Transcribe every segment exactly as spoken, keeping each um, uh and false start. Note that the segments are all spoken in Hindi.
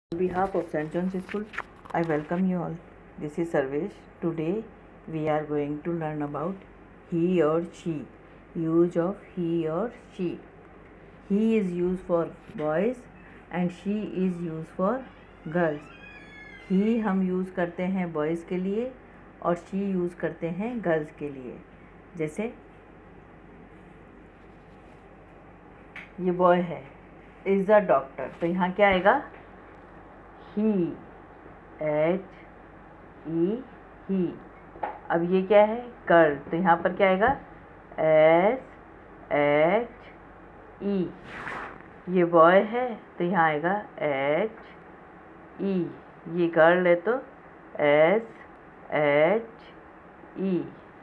On behalf of Saint John's School, I welcome you all. This is Sarvesh. Today we are going to learn about he or she. Use of he or she. He is used for boys and she is used for girls. ही हम यूज़ करते हैं बॉयज़ के लिए और शी यूज़ करते हैं गर्ल्स के लिए. जैसे ये बॉय है, इज़ अ डॉक्टर, तो यहाँ क्या आएगा? He, H E he. अब ये क्या है? गर्ल, तो यहाँ पर क्या आएगा? S H E. ये बॉय है तो यहाँ आएगा एच ई. ये गर्ल है तो S H E.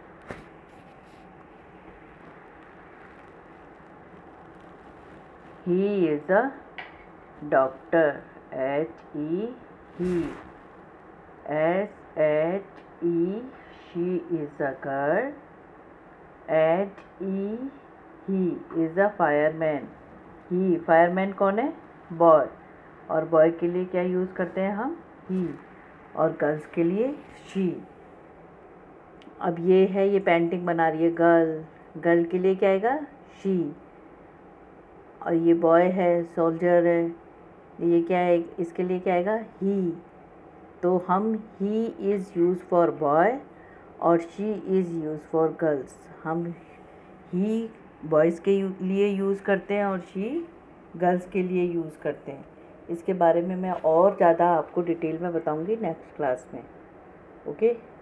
He is a doctor. H E he. S H E she is a girl. H E he is a fireman. He fireman कौन है? बॉय. और बॉय के लिए क्या यूज़ करते हैं हम? ही. और गर्ल्स के लिए शी. अब ये है, ये पेंटिंग बना रही है गर्ल. गर्ल के लिए क्या आएगा? शी. और ये बॉय है, सोल्जर है, ये क्या है? इसके लिए क्या आएगा? ही. तो हम he is use for boy और she is use for girls. हम ही बॉयज़ के लिए यूज़ करते हैं और शी गर्ल्स के लिए यूज़ करते हैं. इसके बारे में मैं और ज़्यादा आपको डिटेल में बताऊंगी नेक्स्ट क्लास में. ओके.